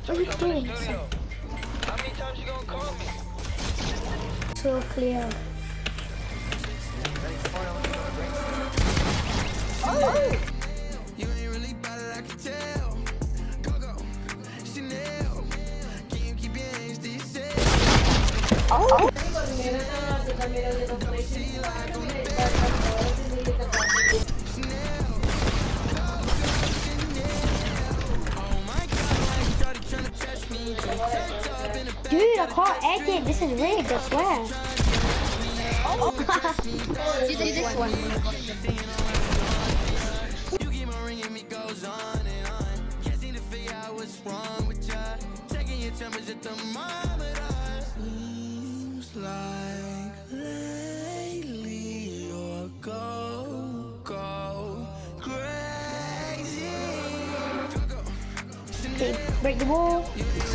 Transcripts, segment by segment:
What are you doing? How many times you gonna call me? So clear. Oh! You ain't really bad at I can tell. Coco, Chanel, can you keep your hands to yourself? Oh! Dude, I can't edit. This is rigged, I swear. Oh. Do this one. You keep on ringing me, goes on and on. Can't seem to figure out what's wrong with ya. Taking your temperature thermometer. Seems like lately you're go crazy. Okay, break the wall.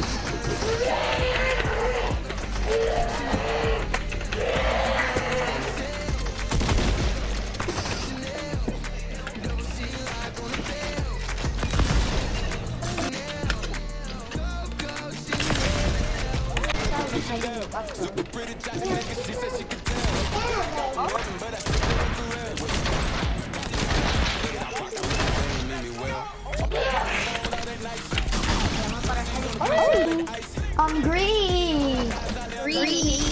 Oh, I'm green. Green.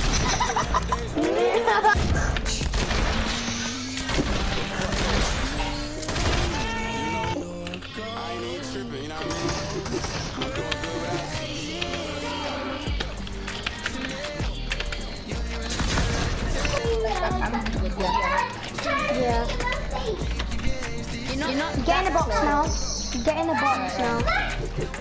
Yeah. You're not Get in the box now. Get in the box now.